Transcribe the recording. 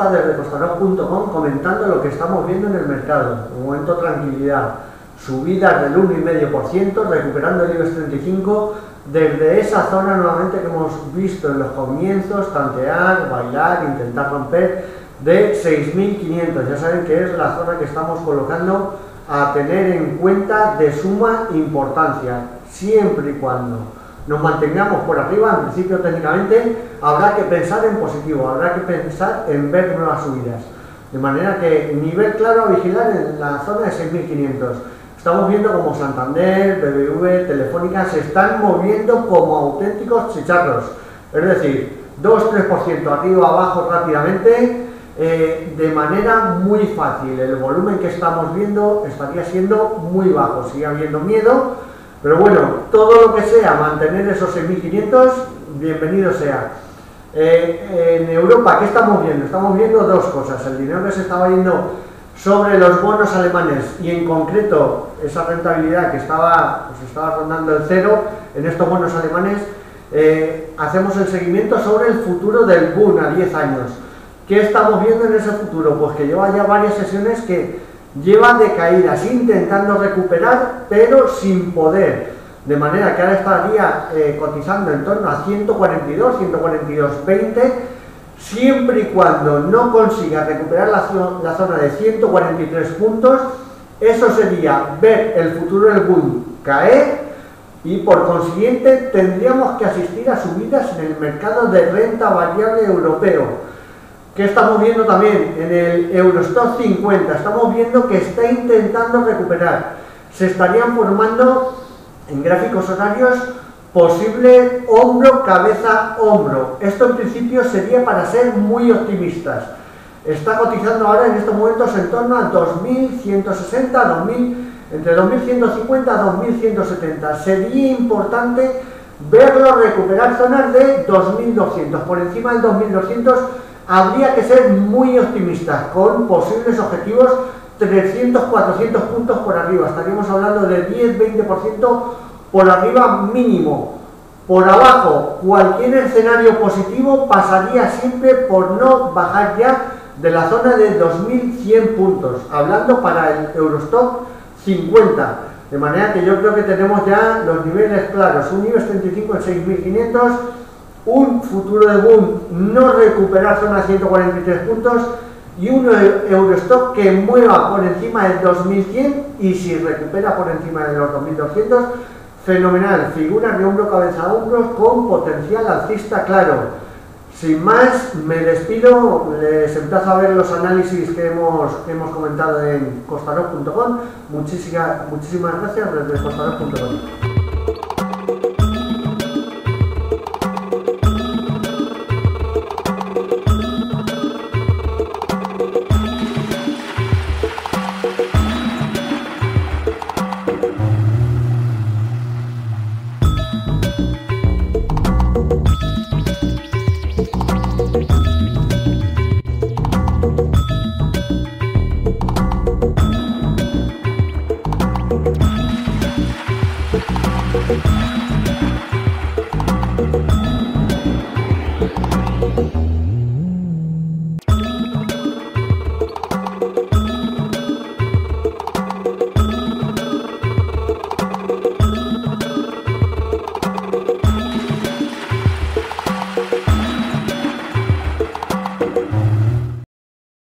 Costa desde Costarot.com comentando lo que estamos viendo en el mercado. Un momento de tranquilidad, subidas del 1,5%, recuperando el IBEX 35 desde esa zona nuevamente que hemos visto en los comienzos, tantear, bailar, intentar romper de 6.500. Ya saben que es la zona que estamos colocando a tener en cuenta de suma importancia, siempre y cuando nos mantengamos por arriba. En principio, técnicamente, habrá que pensar en positivo, habrá que pensar en ver nuevas subidas. De manera que nivel claro a vigilar en la zona de 6.500. Estamos viendo como Santander, BBV, Telefónica se están moviendo como auténticos chicharros. Es decir, 2-3% arriba abajo rápidamente, de manera muy fácil. El volumen que estamos viendo estaría siendo muy bajo, sigue habiendo miedo. Pero bueno, todo lo que sea mantener esos 6.500, bienvenido sea. En Europa, ¿qué estamos viendo? Estamos viendo dos cosas. El dinero que se estaba yendo sobre los bonos alemanes y en concreto esa rentabilidad que estaba rondando el cero en estos bonos alemanes. Hacemos el seguimiento sobre el futuro del Bund a 10 años. ¿Qué estamos viendo en ese futuro? Pues que lleva ya varias sesiones que lleva de caídas, intentando recuperar, pero sin poder. De manera que ahora estaría cotizando en torno a 142, 142.20, siempre y cuando no consiga recuperar la zona de 143 puntos. Eso sería ver el futuro del Bund caer y por consiguiente tendríamos que asistir a subidas en el mercado de renta variable europeo. ¿Qué estamos viendo también? En el Eurostoxx 50 estamos viendo que está intentando recuperar. Se estarían formando en gráficos horarios posible hombro, cabeza, hombro. Esto en principio sería para ser muy optimistas. Está cotizando ahora en estos momentos en torno a 2.160, entre 2.150 y 2.170. Sería importante verlo recuperar zonas de 2.200. Por encima del 2.200 habría que ser muy optimistas, con posibles objetivos 300, 400 puntos por arriba. Estaríamos hablando de 10-20% por arriba mínimo. Por abajo, cualquier escenario positivo pasaría siempre por no bajar ya de la zona de 2.100 puntos, hablando para el Eurostoxx 50. De manera que yo creo que tenemos ya los niveles claros: un IBEX 35 en 6.500, un futuro de Bund no recuperar zona 143 puntos y un Eurostoxx que mueva por encima del 2100, y si recupera por encima de los 2200, fenomenal. Figuras de hombro, cabeza a hombros con potencial alcista claro. Sin más, me despido, les emplazo a ver los análisis que hemos comentado en Costarot.com. Muchísimas gracias desde Costarot.com.